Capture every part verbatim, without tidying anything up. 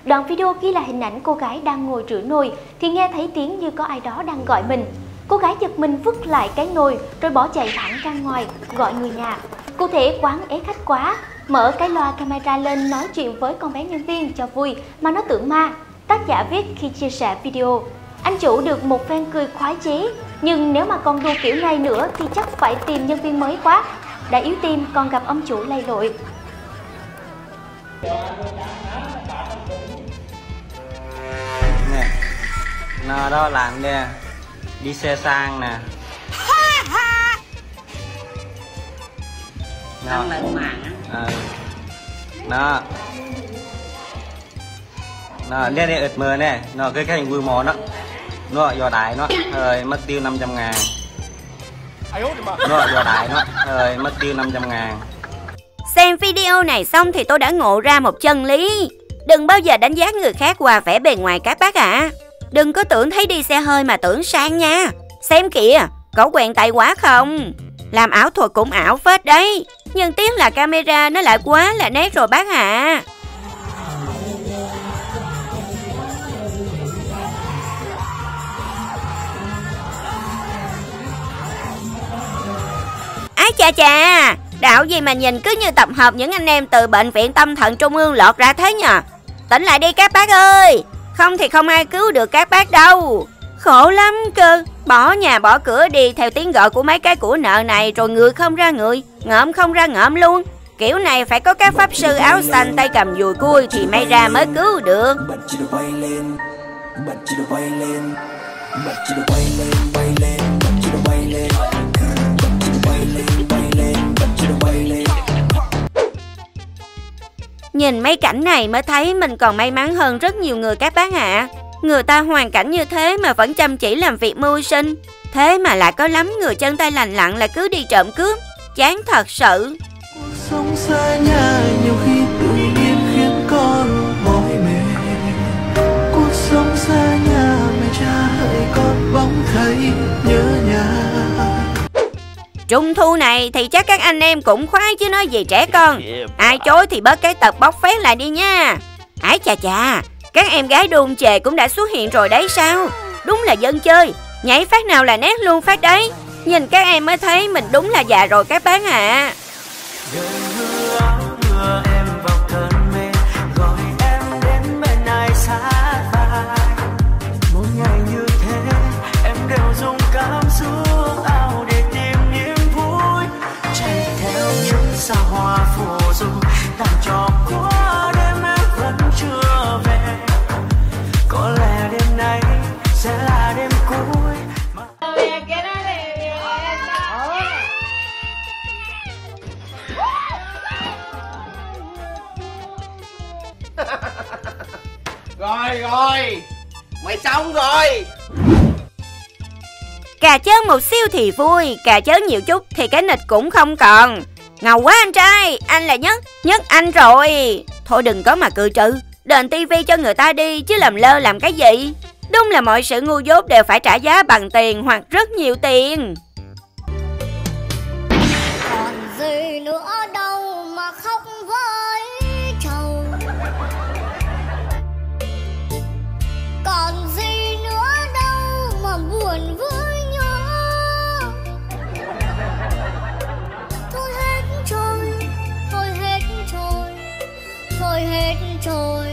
Đoạn video ghi là hình ảnh cô gái đang ngồi rửa nồi thì nghe thấy tiếng như có ai đó đang gọi mình. Cô gái giật mình vứt lại cái nồi rồi bỏ chạy thẳng ra ngoài gọi người nhà. Cụ thể quán ế khách quá, mở cái loa camera lên nói chuyện với con bé nhân viên cho vui mà nó tưởng ma. Tác giả viết khi chia sẻ video. Anh chủ được một phen cười khoái chí, nhưng nếu mà còn đùa kiểu này nữa thì chắc phải tìm nhân viên mới quá. Đã yếu tim còn gặp ông chủ lầy lội. Nè, nó đó làm nè, đi xe sang nè. Ăn lại màng á. Ừ. Nó nó nè nè ịch mờ nè, nó cái cái hình vui mò nó nó giò đại nó rồi mất tiêu năm trăm ngàn. Nó giò đại nó rồi mất tiêu năm trăm ngàn. Xem video này xong thì tôi đã ngộ ra một chân lý. Đừng bao giờ đánh giá người khác qua vẻ bề ngoài các bác ạ. À. Đừng có tưởng thấy đi xe hơi mà tưởng sang nha. Xem kìa, có quen tay quá không? Làm ảo thuật cũng ảo phết đấy. Nhưng tiếc là camera nó lại quá là nét rồi bác ạ. À. Ái chà chà, đạo gì mà nhìn cứ như tập hợp những anh em từ bệnh viện tâm thần trung ương lọt ra thế nhờ. Tỉnh lại đi các bác ơi, không thì không ai cứu được các bác đâu. Khổ lắm cơ, bỏ nhà bỏ cửa đi theo tiếng gọi của mấy cái của nợ này rồi người không ra người, ngợm không ra ngợm luôn. Kiểu này phải có các pháp sư áo xanh tay cầm dùi cui thì may ra mới cứu được. Nhìn mấy cảnh này mới thấy mình còn may mắn hơn rất nhiều người các bác ạ. À. Người ta hoàn cảnh như thế mà vẫn chăm chỉ làm việc mưu sinh. Thế mà lại có lắm người chân tay lành lặn là cứ đi trộm cướp. Chán thật sự. Cuộc sống xa nhà nhiều khi tự nhiên khiến con mỏi mệt. Cuộc sống xa nhà mẹ cha hỡi con bóng thấy nhớ nhà. Trung thu này thì chắc các anh em cũng khoái chứ nói gì trẻ con. Ai chối thì bớt cái tật bóc phét lại đi nha. Ái chà chà, các em gái đôn chề cũng đã xuất hiện rồi đấy sao. Đúng là dân chơi, nhảy phát nào là nét luôn phát đấy. Nhìn các em mới thấy mình đúng là già rồi các bác ạ. À. Rồi rồi, mày xong rồi. Cà chớn một siêu thì vui, cà chớn nhiều chút thì cái nịch cũng không còn. Ngầu quá anh trai, anh là nhất, nhất anh rồi. Thôi đừng có mà cười trừ, đền tivi cho người ta đi chứ làm lơ làm cái gì. Đúng là mọi sự ngu dốt đều phải trả giá bằng tiền hoặc rất nhiều tiền. Còn gì nữa đâu mà khóc với chầu. Còn gì nữa đâu mà buồn với nhau. Thôi hết trôi, thôi hết trôi, thôi hết trôi.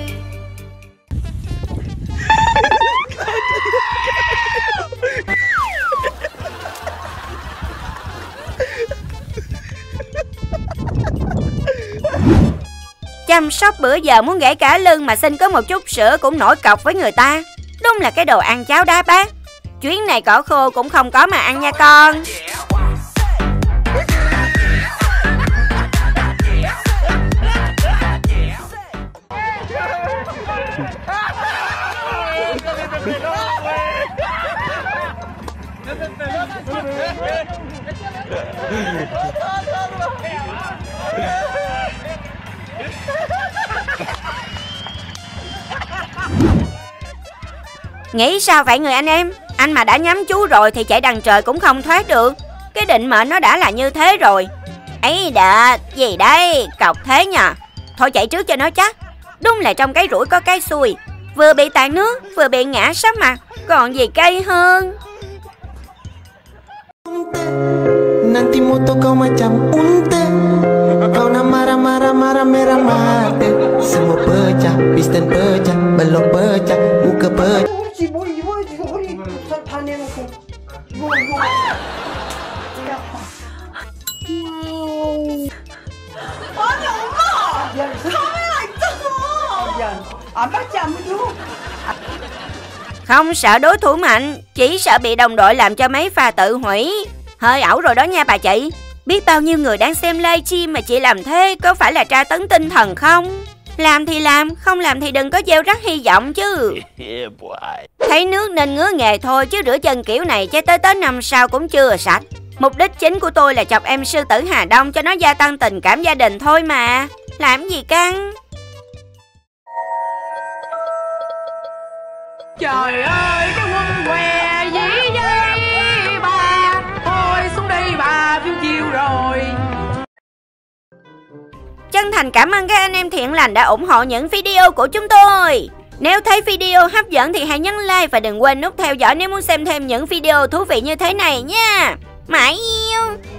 Chăm sóc bữa giờ muốn gãy cả lưng mà xin có một chút sữa cũng nổi cọc với người ta. Đúng là cái đồ ăn cháo đá bát. Chuyến này cỏ khô cũng không có mà ăn nha con. Nghĩ sao vậy người anh em? Anh mà đã nhắm chú rồi thì chạy đằng trời cũng không thoát được. Cái định mệnh nó đã là như thế rồi. Ấy đạ, gì đây, cọc thế nhờ. Thôi chạy trước cho nó chắc. Đúng là trong cái rủi có cái xui, vừa bị tạt nước vừa bị ngã sấp mặt, còn gì cay hơn. Nanti moto kau macam unta, kau nak marah-marah marah merah mata, semua pecah, piston pecah, belok pecah, muka pecah. 아니 엄마! 카메라 있잖아! 안 받지 안 받지? Không sợ đối thủ mạnh, chỉ sợ bị đồng đội làm cho mấy pha tự hủy. Hơi ẩu rồi đó nha bà chị. Biết bao nhiêu người đang xem livestream mà chị làm thế có phải là tra tấn tinh thần không? Làm thì làm, không làm thì đừng có gieo rắc hy vọng chứ. Thấy nước nên ngứa nghề thôi, chứ rửa chân kiểu này cho tới tới năm sau cũng chưa sạch. Mục đích chính của tôi là chọc em sư tử Hà Đông cho nó gia tăng tình cảm gia đình thôi mà. Làm gì căng? Trời ơi cái quân què gì đây bà, thôi xuống đây bà phiêu chiều rồi. Chân thành cảm ơn các anh em thiện lành đã ủng hộ những video của chúng tôi. Nếu thấy video hấp dẫn thì hãy nhấn like và đừng quên nút theo dõi nếu muốn xem thêm những video thú vị như thế này nha. Mãi yêu.